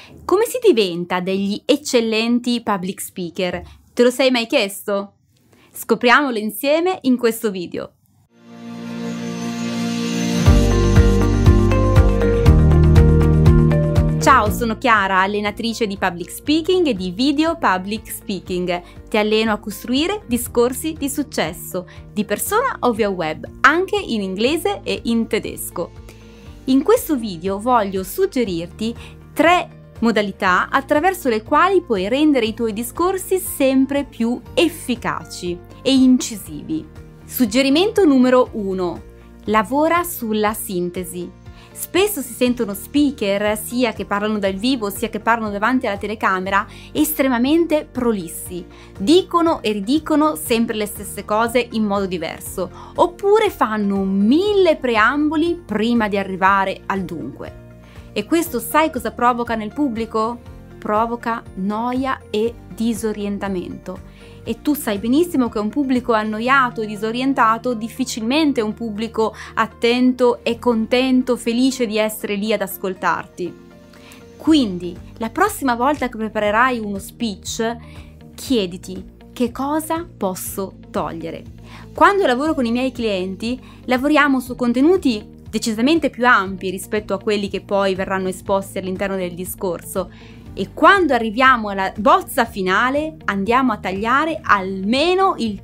Come si diventa degli eccellenti public speaker? Te lo sei mai chiesto? Scopriamolo insieme in questo video. Ciao, sono Chiara, allenatrice di public speaking e di video public speaking. Ti alleno a costruire discorsi di successo, di persona o via web, anche in inglese e in tedesco. In questo video voglio suggerirti 3 modalità attraverso le quali puoi rendere i tuoi discorsi sempre più efficaci e incisivi. Suggerimento numero 1. Lavora sulla sintesi. Spesso si sentono speaker, sia che parlano dal vivo sia che parlano davanti alla telecamera, estremamente prolissi. Dicono e ridicono sempre le stesse cose in modo diverso, oppure fanno 1000 preamboli prima di arrivare al dunque. E questo sai cosa provoca nel pubblico? Provoca noia e disorientamento. E tu sai benissimo che un pubblico annoiato e disorientato difficilmente è un pubblico attento e contento, felice di essere lì ad ascoltarti. Quindi, la prossima volta che preparerai uno speech, chiediti che cosa posso togliere. Quando lavoro con i miei clienti, lavoriamo su contenuti decisamente più ampi rispetto a quelli che poi verranno esposti all'interno del discorso, e quando arriviamo alla bozza finale andiamo a tagliare almeno il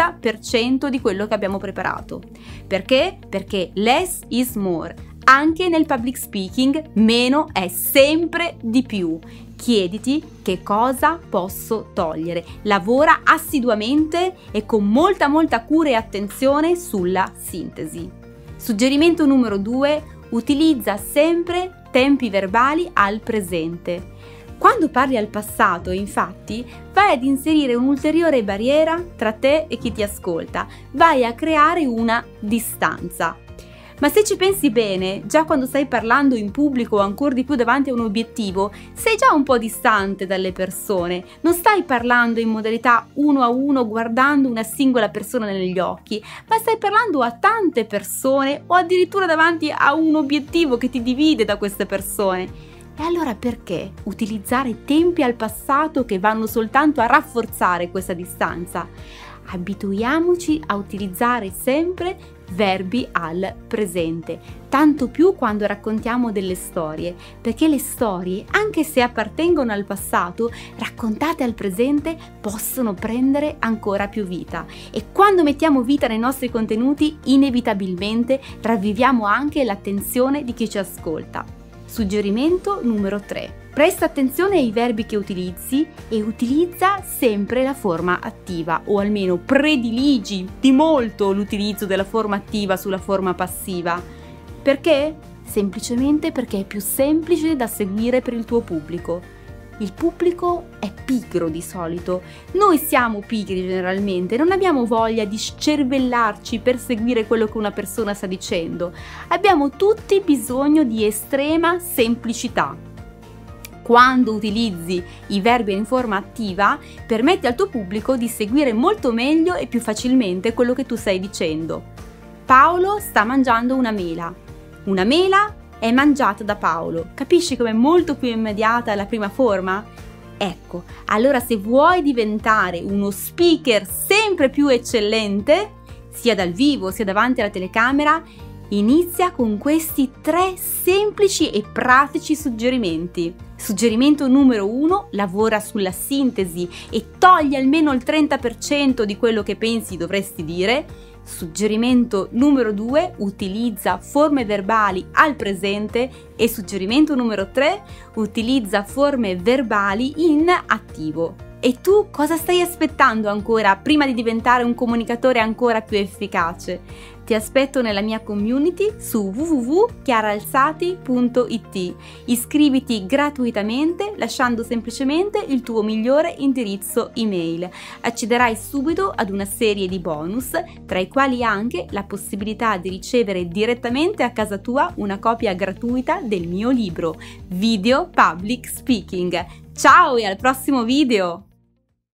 30% di quello che abbiamo preparato. Perché? Perché less is more. Anche nel public speaking meno è sempre di più. Chiediti che cosa posso togliere. Lavora assiduamente e con molta cura e attenzione sulla sintesi. Suggerimento numero 2. Utilizza sempre tempi verbali al presente. Quando parli al passato, infatti, vai ad inserire un'ulteriore barriera tra te e chi ti ascolta, vai a creare una distanza. Ma se ci pensi bene, già quando stai parlando in pubblico o ancora di più davanti a un obiettivo, sei già un po' distante dalle persone, non stai parlando in modalità 1 a 1 guardando una singola persona negli occhi, ma stai parlando a tante persone o addirittura davanti a un obiettivo che ti divide da queste persone. E allora perché utilizzare tempi al passato che vanno soltanto a rafforzare questa distanza? Abituiamoci a utilizzare sempre verbi al presente, tanto più quando raccontiamo delle storie, perché le storie, anche se appartengono al passato, raccontate al presente possono prendere ancora più vita. E quando mettiamo vita nei nostri contenuti, inevitabilmente ravviviamo anche l'attenzione di chi ci ascolta. Suggerimento numero 3. Presta attenzione ai verbi che utilizzi e utilizza sempre la forma attiva, o almeno prediligi di molto l'utilizzo della forma attiva sulla forma passiva. Perché? Semplicemente perché è più semplice da seguire per il tuo pubblico. Il pubblico è pigro di solito, noi siamo pigri generalmente, non abbiamo voglia di scervellarci per seguire quello che una persona sta dicendo, abbiamo tutti bisogno di estrema semplicità. Quando utilizzi i verbi in forma attiva, permetti al tuo pubblico di seguire molto meglio e più facilmente quello che tu stai dicendo. Paolo sta mangiando una mela. Una mela è mangiata da Paolo. Capisci com'è molto più immediata la prima forma? Ecco, allora se vuoi diventare uno speaker sempre più eccellente, sia dal vivo sia davanti alla telecamera, inizia con questi 3 semplici e pratici suggerimenti. Suggerimento numero 1, lavora sulla sintesi e togli almeno il 30% di quello che pensi dovresti dire. Suggerimento numero 2, utilizza forme verbali al presente. E suggerimento numero 3, utilizza forme verbali in attivo. E tu cosa stai aspettando ancora prima di diventare un comunicatore ancora più efficace? Ti aspetto nella mia community su www.chiaraalzati.it. Iscriviti gratuitamente lasciando semplicemente il tuo migliore indirizzo email. Accederai subito ad una serie di bonus, tra i quali anche la possibilità di ricevere direttamente a casa tua una copia gratuita del mio libro Video Public Speaking. Ciao e al prossimo video!